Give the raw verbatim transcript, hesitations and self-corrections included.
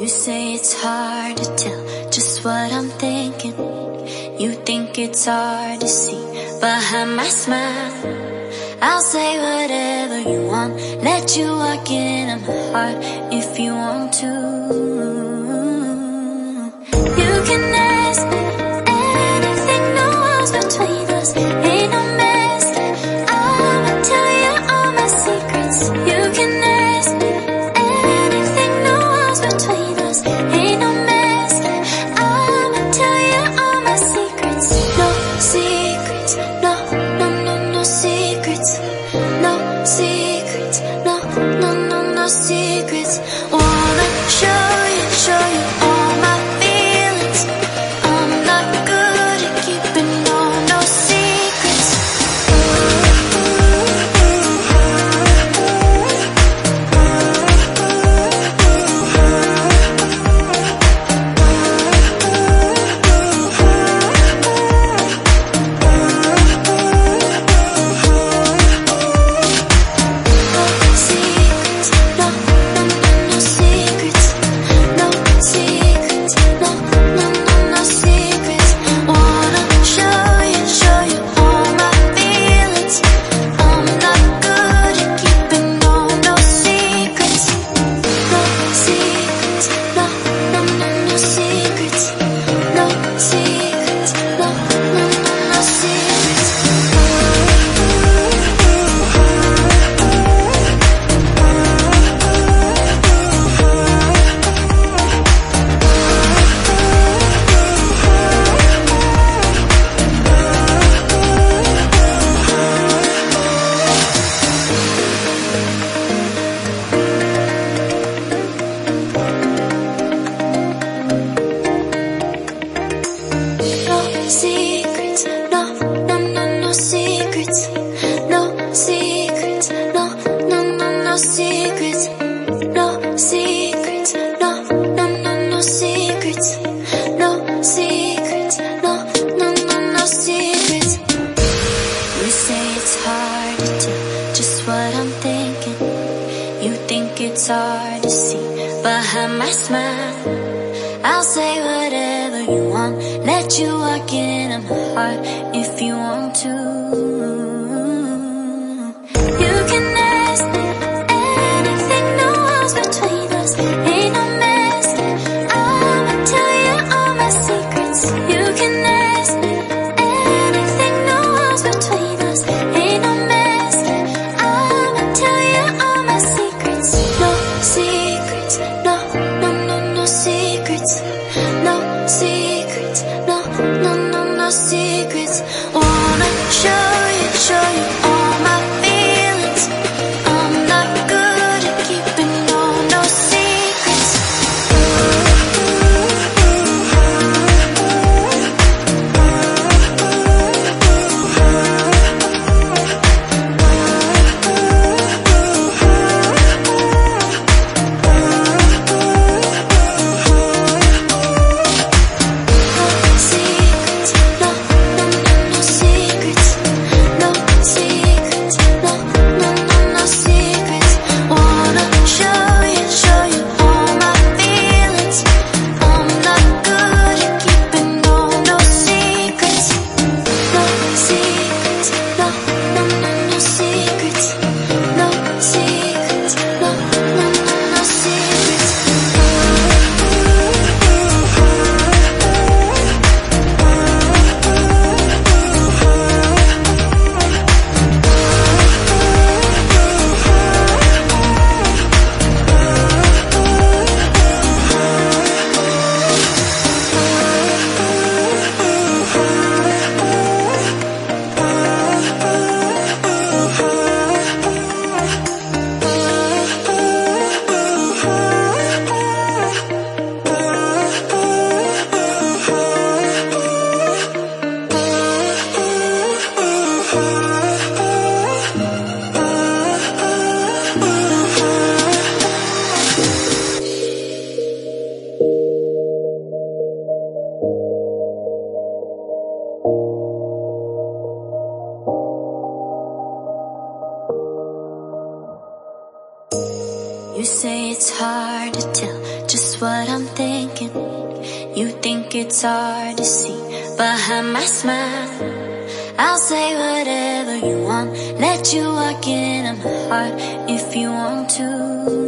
You say it's hard to tell just what I'm thinking. You think it's hard to see behind my smile. I'll say whatever you want, let you walk into my heart if you want to. You can ask me anything, no walls between us, ain't no mess. I'ma tell you all my secrets. You can ask me anything, no walls between us, ain't no mess. I'ma tell you all my secrets. No secrets, no, no, no, no secrets. No secrets, no, no, no, no secrets. Wanna show you, show you all my feelings. I'm not good at keeping no, no secrets. It's hard to see behind my smile. I'll say whatever you want, let you walk into my heart if you want to. You can ask me anything, no walls between us, ain't no mess. I'ma tell you all my secrets. You can ask me anything, no walls between us, ain't no mess. I'ma tell you all my secrets. No secrets, no, no, no, no secrets. No secrets, no, no, no, no secrets. Wanna show you, show you all my feelings. I'm not good at keeping no, no secrets. You say it's hard to tell just just what I'm thinking. You think it's hard to see behind my smile. I'll say whatever you want, let you walk into my heart if you want to.